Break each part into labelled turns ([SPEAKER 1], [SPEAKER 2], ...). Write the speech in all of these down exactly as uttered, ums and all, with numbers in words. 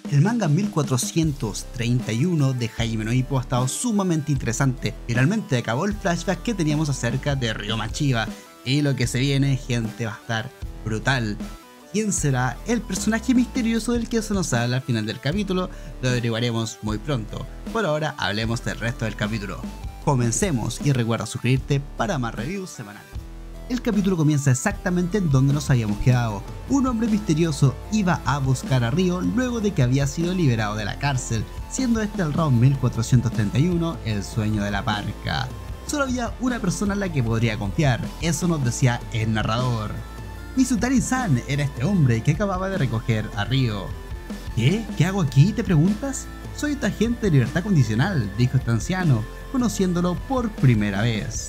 [SPEAKER 1] El manga mil cuatrocientos treinta y uno de Hajime no Ippo ha estado sumamente interesante. Finalmente acabó el flashback que teníamos acerca de Ryo Machiba. Y lo que se viene, gente, va a estar brutal. ¿Quién será el personaje misterioso del que se nos habla al final del capítulo? Lo averiguaremos muy pronto. Por ahora, hablemos del resto del capítulo. Comencemos y recuerda suscribirte para más reviews semanales. El capítulo comienza exactamente en donde nos habíamos quedado. Un hombre misterioso iba a buscar a Ryo luego de que había sido liberado de la cárcel, siendo este el round mil cuatrocientos treinta y uno, el sueño de la parca. Solo había una persona en la que podría confiar, eso nos decía el narrador. Mizutani-san era este hombre que acababa de recoger a Ryo. ¿Qué? ¿Qué hago aquí? ¿Te preguntas? Soy tu agente de libertad condicional, dijo este anciano, conociéndolo por primera vez.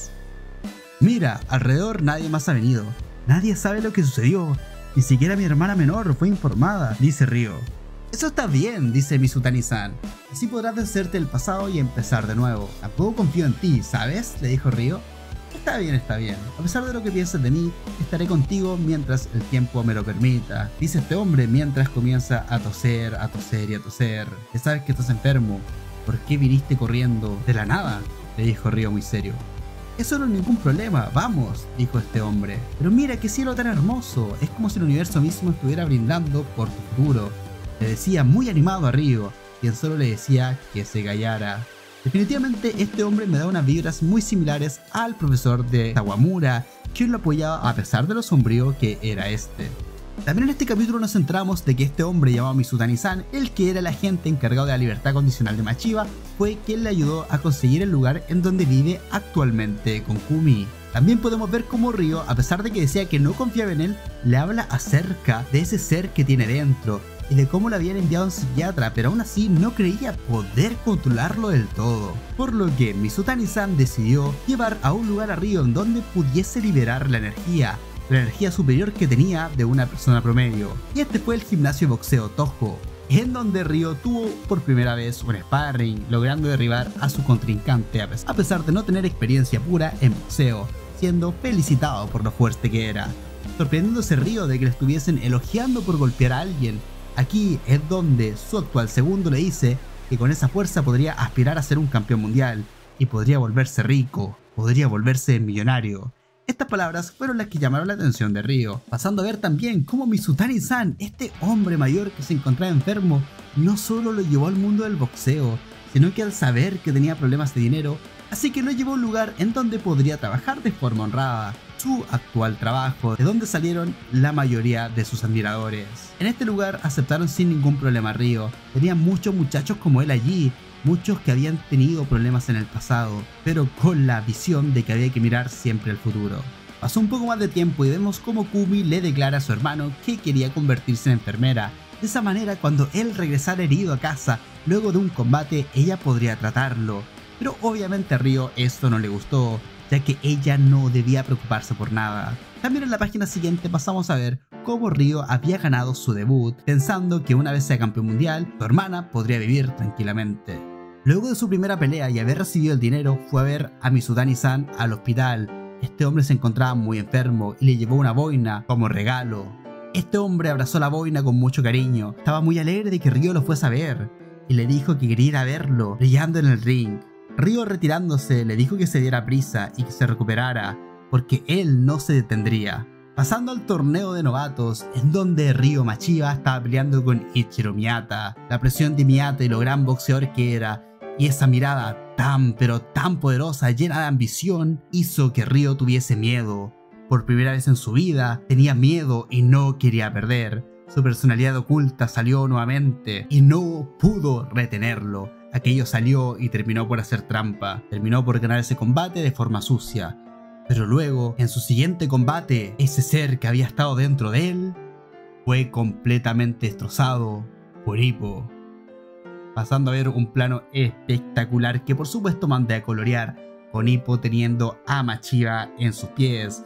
[SPEAKER 1] Mira, alrededor nadie más ha venido. Nadie sabe lo que sucedió. Ni siquiera mi hermana menor fue informada, dice Ryo. Eso está bien, dice Mizutani-san. Así podrás deshacerte del pasado y empezar de nuevo. Tampoco confío en ti, ¿sabes? Le dijo Ryo. Está bien, está bien. A pesar de lo que pienses de mí, estaré contigo mientras el tiempo me lo permita, dice este hombre mientras comienza a toser, a toser y a toser. Ya sabes que estás enfermo. ¿Por qué viniste corriendo de la nada? Le dijo Ryo muy serio. Eso no es ningún problema, vamos, dijo este hombre. Pero mira qué cielo tan hermoso, es como si el universo mismo estuviera brindando por tu futuro. Le decía muy animado a Ryo, quien solo le decía que se callara. Definitivamente este hombre me da unas vibras muy similares al profesor de Sawamura, quien lo apoyaba a pesar de lo sombrío que era este. También en este capítulo nos centramos de que este hombre llamado Mizutani-san, el que era el agente encargado de la libertad condicional de Machiba, fue quien le ayudó a conseguir el lugar en donde vive actualmente con Kumi. También podemos ver cómo Ryo, a pesar de que decía que no confiaba en él, le habla acerca de ese ser que tiene dentro y de cómo le habían enviado a un psiquiatra, pero aún así no creía poder controlarlo del todo. Por lo que Mizutani-san decidió llevar a un lugar a Ryo en donde pudiese liberar la energía. La energía superior que tenía de una persona promedio. Y este fue el gimnasio de boxeo Toho, en donde Ryo tuvo por primera vez un sparring, logrando derribar a su contrincante a pesar de no tener experiencia pura en boxeo, siendo felicitado por lo fuerte que era. Sorprendiéndose Ryo de que le estuviesen elogiando por golpear a alguien. Aquí es donde su actual segundo le dice que con esa fuerza podría aspirar a ser un campeón mundial y podría volverse rico, podría volverse millonario. Estas palabras fueron las que llamaron la atención de Ryo, pasando a ver también cómo Mizutani-san, este hombre mayor que se encontraba enfermo, no solo lo llevó al mundo del boxeo, sino que al saber que tenía problemas de dinero, así que lo llevó a un lugar en donde podría trabajar de forma honrada, su actual trabajo, de donde salieron la mayoría de sus admiradores. En este lugar aceptaron sin ningún problema a Ryo, tenía muchos muchachos como él allí, muchos que habían tenido problemas en el pasado, pero con la visión de que había que mirar siempre al futuro. Pasó un poco más de tiempo y vemos cómo Kumi le declara a su hermano que quería convertirse en enfermera. De esa manera, cuando él regresara herido a casa, luego de un combate, ella podría tratarlo. Pero obviamente a Ryo esto no le gustó, ya que ella no debía preocuparse por nada. También en la página siguiente pasamos a ver cómo Ryo había ganado su debut, pensando que una vez sea campeón mundial, su hermana podría vivir tranquilamente. Luego de su primera pelea y haber recibido el dinero, fue a ver a Mizutani-san al hospital. Este hombre se encontraba muy enfermo y le llevó una boina como regalo. Este hombre abrazó la boina con mucho cariño, estaba muy alegre de que Ryo lo fuese a ver y le dijo que quería ir a verlo, brillando en el ring. Ryo, retirándose, le dijo que se diera prisa y que se recuperara, porque él no se detendría. Pasando al torneo de novatos, en donde Ryo Machiba estaba peleando con Ichiro Miyata. La presión de Miyata y lo gran boxeador que era, y esa mirada tan pero tan poderosa, llena de ambición, hizo que Ryo tuviese miedo. Por primera vez en su vida, tenía miedo y no quería perder. Su personalidad oculta salió nuevamente y no pudo retenerlo. Aquello salió y terminó por hacer trampa. Terminó por ganar ese combate de forma sucia. Pero luego, en su siguiente combate, ese ser que había estado dentro de él fue completamente destrozado por Ippo. Pasando a ver un plano espectacular que por supuesto mandé a colorear, con Ippo teniendo a Machiba en sus pies.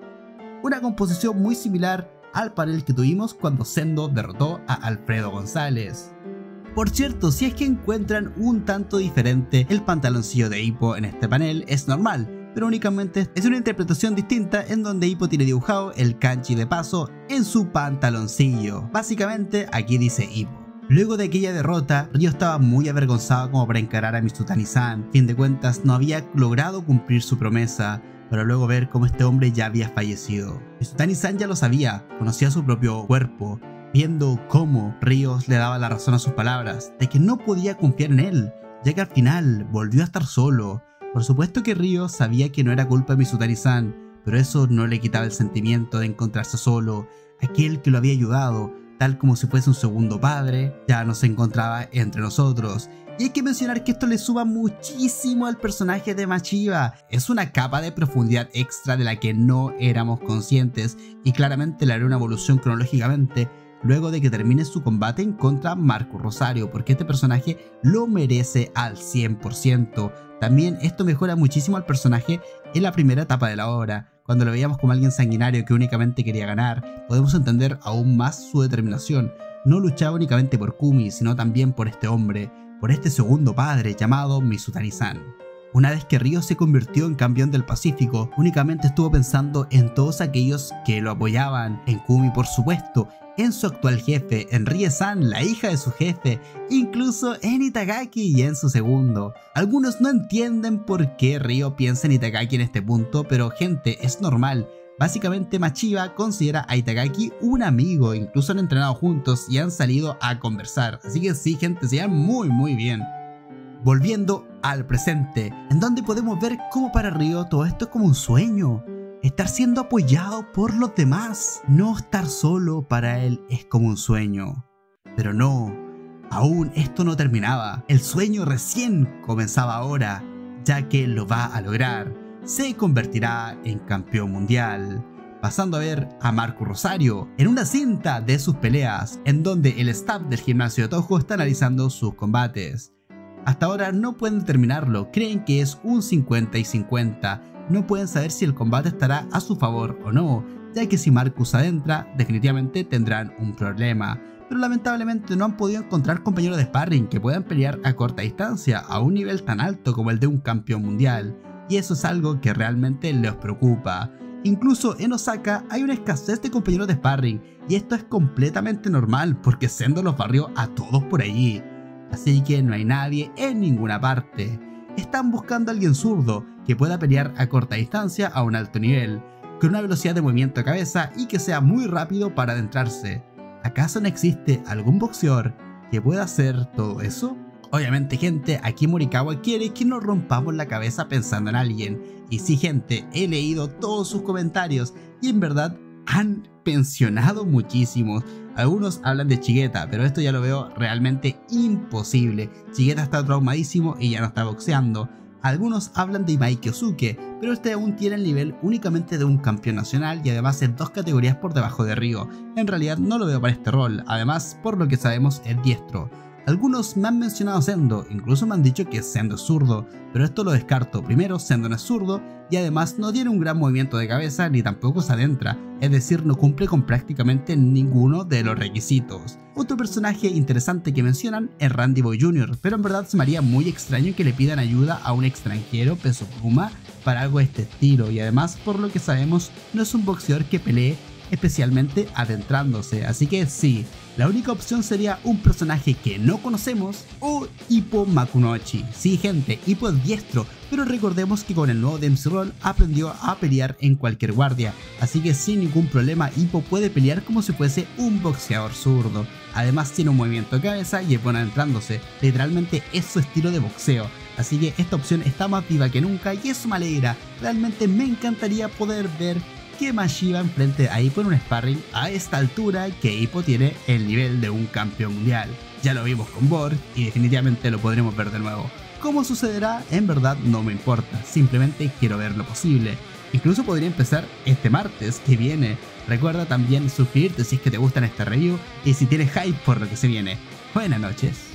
[SPEAKER 1] Una composición muy similar al panel que tuvimos cuando Sendo derrotó a Alfredo González. Por cierto, si es que encuentran un tanto diferente el pantaloncillo de Ippo en este panel, es normal, pero únicamente es una interpretación distinta en donde Ippo tiene dibujado el kanji de paso en su pantaloncillo. Básicamente aquí dice Ippo. Luego de aquella derrota, Ryo estaba muy avergonzado como para encarar a Mizutani-san. Fin de cuentas, no había logrado cumplir su promesa, para luego ver cómo este hombre ya había fallecido. Mizutani-san ya lo sabía, conocía su propio cuerpo, viendo cómo Ryo le daba la razón a sus palabras, de que no podía confiar en él, ya que al final volvió a estar solo. Por supuesto que Ryo sabía que no era culpa de Mizutani-san, pero eso no le quitaba el sentimiento de encontrarse solo. Aquel que lo había ayudado, tal como si fuese un segundo padre, ya no se encontraba entre nosotros. Y hay que mencionar que esto le suma muchísimo al personaje de Machiba. Es una capa de profundidad extra de la que no éramos conscientes, y claramente le hará una evolución cronológicamente luego de que termine su combate en contra Marcus Rosario, porque este personaje lo merece al cien por ciento. También esto mejora muchísimo al personaje en la primera etapa de la obra. Cuando lo veíamos como alguien sanguinario que únicamente quería ganar, podemos entender aún más su determinación. No luchaba únicamente por Kumi, sino también por este hombre, por este segundo padre llamado Mizutani-san. Una vez que Ryo se convirtió en campeón del Pacífico, únicamente estuvo pensando en todos aquellos que lo apoyaban, en Kumi por supuesto, en su actual jefe, en Rie-san, la hija de su jefe, incluso en Itagaki y en su segundo. Algunos no entienden por qué Ryo piensa en Itagaki en este punto, pero gente, es normal. Básicamente Machiba considera a Itagaki un amigo, incluso han entrenado juntos y han salido a conversar, así que sí gente, se llevan muy muy bien. Volviendo al presente, en donde podemos ver cómo para Ryo todo esto es como un sueño. Estar siendo apoyado por los demás, no estar solo para él es como un sueño. Pero no, aún esto no terminaba, el sueño recién comenzaba ahora, ya que lo va a lograr. Se convertirá en campeón mundial, pasando a ver a Marcus Rosario en una cinta de sus peleas, en donde el staff del gimnasio de Touhou está analizando sus combates. Hasta ahora no pueden determinarlo, creen que es un cincuenta y cincuenta, no pueden saber si el combate estará a su favor o no, ya que si Marcus adentra, definitivamente tendrán un problema. Pero lamentablemente no han podido encontrar compañeros de sparring que puedan pelear a corta distancia a un nivel tan alto como el de un campeón mundial, y eso es algo que realmente les preocupa. Incluso en Osaka hay una escasez de compañeros de sparring, y esto es completamente normal porque Sendo los barrió a todos por allí. Así que no hay nadie en ninguna parte. Están buscando a alguien zurdo que pueda pelear a corta distancia a un alto nivel, con una velocidad de movimiento de cabeza y que sea muy rápido para adentrarse. ¿Acaso no existe algún boxeador que pueda hacer todo eso? Obviamente gente, aquí Morikawa quiere que nos rompamos la cabeza pensando en alguien. Y sí gente, he leído todos sus comentarios y en verdad han pensionado muchísimos. Algunos hablan de Shigeta, pero esto ya lo veo realmente imposible. Shigeta está traumadísimo y ya no está boxeando. Algunos hablan de Imai Kyosuke, pero este aún tiene el nivel únicamente de un campeón nacional y además es dos categorías por debajo de Ryo. En realidad no lo veo para este rol, además por lo que sabemos es diestro. Algunos me han mencionado Sendo, incluso me han dicho que Sendo es zurdo, pero esto lo descarto. Primero, Sendo no es zurdo y además no tiene un gran movimiento de cabeza ni tampoco se adentra, es decir, no cumple con prácticamente ninguno de los requisitos. Otro personaje interesante que mencionan es Randy Boy junior, pero en verdad se me haría muy extraño que le pidan ayuda a un extranjero peso pluma para algo de este estilo, y además por lo que sabemos no es un boxeador que pelee especialmente adentrándose, así que sí, la única opción sería un personaje que no conocemos o Ippo Makunochi. Sí gente, Ippo es diestro, pero recordemos que con el nuevo D M C Roll aprendió a pelear en cualquier guardia, así que sin ningún problema Ippo puede pelear como si fuese un boxeador zurdo. Además tiene un movimiento de cabeza y es bueno adentrándose, literalmente es su estilo de boxeo. Así que esta opción está más viva que nunca y eso me alegra, realmente me encantaría poder ver que Machiba enfrente a Ippo en un sparring a esta altura que Ippo tiene el nivel de un campeón mundial. Ya lo vimos con Borg y definitivamente lo podremos ver de nuevo. ¿Cómo sucederá? En verdad no me importa, simplemente quiero ver lo posible. Incluso podría empezar este martes que viene. Recuerda también suscribirte si es que te gustan este review y si tienes hype por lo que se viene. Buenas noches.